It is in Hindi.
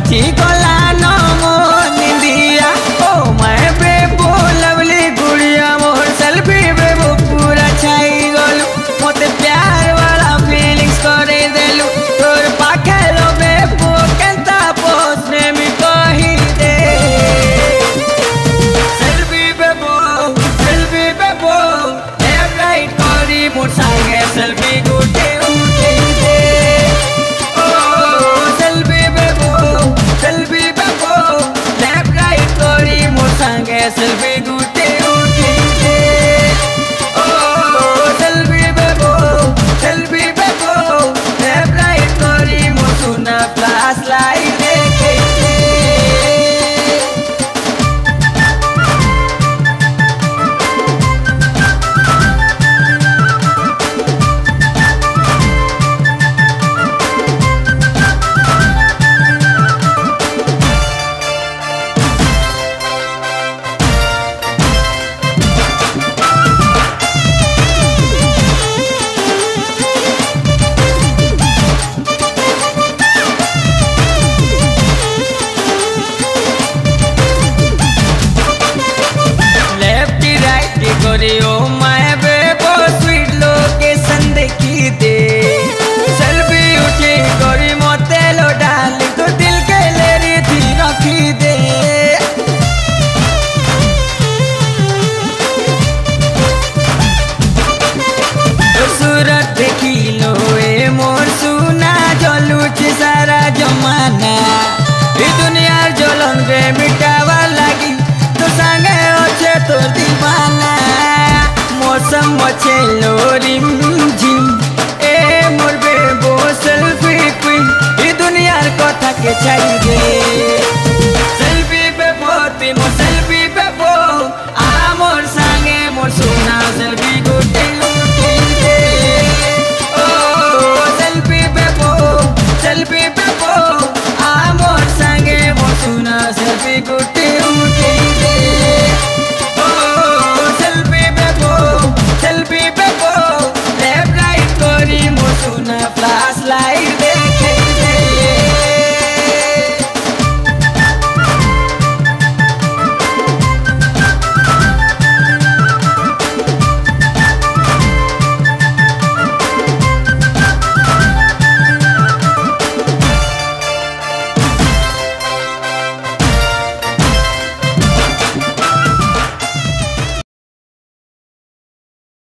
उठी गला न मो निंदिया ओ मैं बेबो लवली गुड़िया मोर सेल्फी बेबो पूरा छाई गलु मते प्यार वाला फीलिंग्स करे देलु तोर पाखे लो बेबो केंता पोस्ट ने मी कही दे सेल्फी बेबो लेफ्ट राइट करी मोर संगे सेल्फी गुटे उठे दे सेल्फी गुटे उठी दे ओ सेल्फी बेबो लेफ्ट राइट करी मो सुना फ्लैश लाइट देखे ओ माय बेबो स्वीट लोकेशन देखी दे सेल्फी उठी करी मते लो डाली तो दिल के लेरी थी रखी दे सूरत देखी लो ए मोर सुना जलुची सारा जमाना ई दुनियार जलन बे मिटावा लागी तो संगे अच्छे तो दीवाना मौसम मचे लोरिम झिम ए मोर बेबो सेल्फी क्वीन ई दुनियार कथा के चाहिए सेल्फी बेबो ती मो